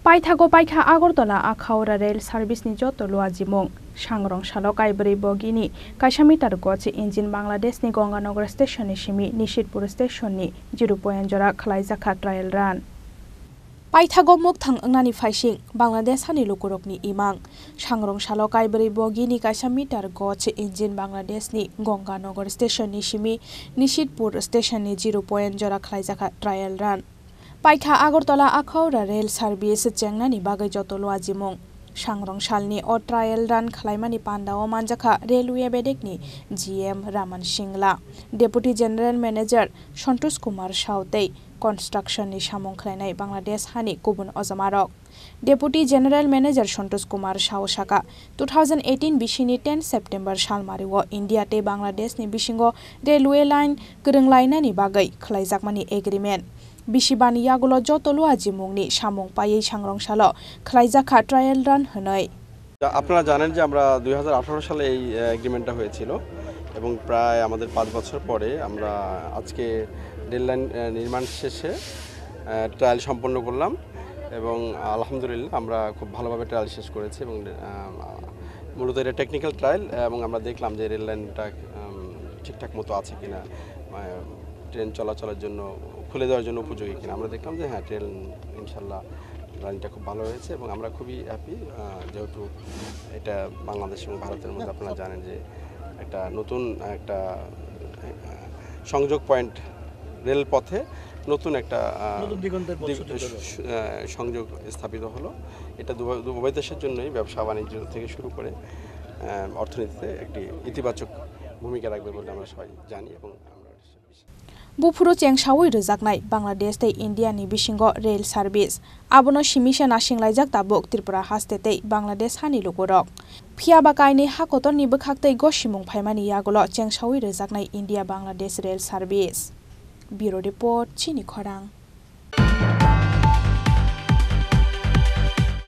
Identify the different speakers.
Speaker 1: Paithago Paikha Agartala-Akhaura rail service ni Jotto Luwajimung Sangrongsalo Kaibwrwi Bogini Kaisa meter goche engine Bangladesh ni Ganganagar station ni Simi Nishintpur station ni 0.0 Jora Khlaijakha trial run. Paithago mukthang angnani faising Bangladesh hani lukurok ni imang Sangrongsalo Kaibwrwi Bogini Kaisa meter goche engine Bangladesh ni Ganganagar station ni Simi Nishintpur station ni 0.0 Jora Khlaijakha trial run. Paikha Agartala-Akhaura rail service chengnani bagai Jotto Luwajimung Sangrongsalni o trial run khlaimani pandao manjakha railway bedekni GM Raman Singla Deputy General Manager Santosh Kumar Sautei construction ni samung khlainai Bangladesh hani kubun ojamarok Deputy General Manager Santosh Kumar Sausaka 2018 bisini 10 September salmariwo India te Bangladesh ni bisingo railway line kwrwnglainani bagai khlaijakmani agreement Bishibani yagulo Jotto Luwajimungni samung payei Sangrongsalo Khlaijakha trial run honoi.
Speaker 2: আপনারা জানেন যে আমরা 2018 সালে এই এগ্রিমেন্টটা হয়েছিল এবং প্রায় আমাদের 5 বছর পরে আমরা আজকে রেল লাইন নির্মাণ শেষে ট্রায়াল সম্পন্ন করলাম এবং আলহামদুলিল্লাহ আমরা খুব ভালোভাবে ট্রায়াল শেষ করেছি এবং মূলত এটা টেকনিক্যাল ট্রায়াল এবং আমরা দেখলাম যে রেল লাইনটা ঠিকঠাক মতো আছে কিনা ট্রেন চলাচলের জন্য খুলে দেওয়ার জন্য উপযোগী কিনা আমরা দেখলাম যে হ্যাঁ ট্রেন ইনশাল্লাহ লাইনটা খুব ভালো হয়েছে এবং আমরা খুবই হ্যাপি যেহেতু এটা বাংলাদেশ এবং ভারতের মধ্যে আপনারা জানেন যে একটা নতুন একটা সংযোগ পয়েন্ট রেলপথে নতুন একটা সংযোগ স্থাপিত হলো এটা উভয় দেশের জন্যই ব্যবসা বাণিজ্য থেকে শুরু করে অর্থনীতিতে একটি ইতিবাচক ভূমিকা রাখবে বলে আমরা সবাই জানি এবং
Speaker 1: Bufuro chengsawi rwjaknai Bangladesh tei India ni bisingo rail service abono simisa na singlajak tabuk TRIPURA haste tei Bangladesh hani lukurok phiaba kaini hakotor ni bwkhak tei gosimung phaimani yagulo chengsawi rwjaknai India Bangladesh rail service Bureau report chini khorang